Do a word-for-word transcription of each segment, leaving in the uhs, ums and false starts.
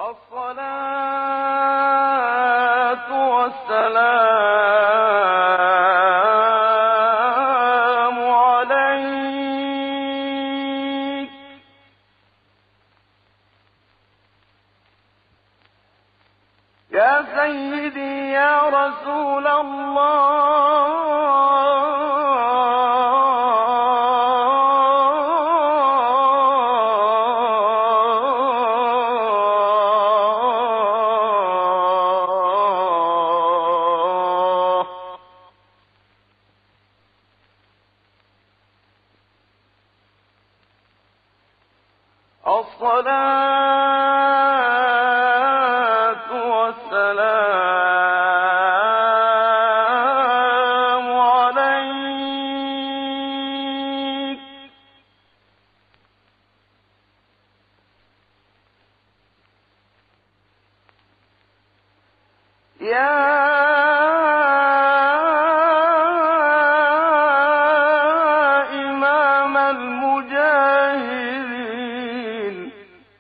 الصلاة والسلام عليك يا سيدي يا رسول الله. الصلاة والسلام عليك يا إمام المجاهدين.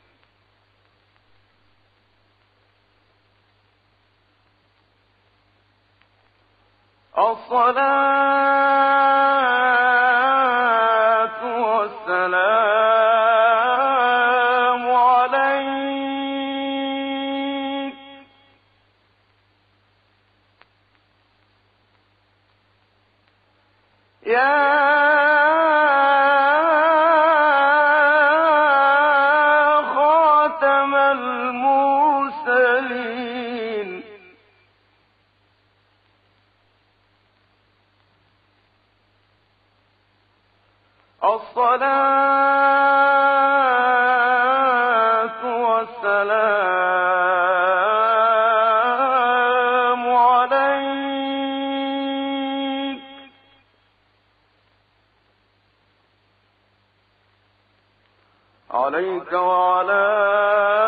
الصلاة والسلام عليك يا خاتم المرسلين. الصلاة والسلام عليك عليك وعلى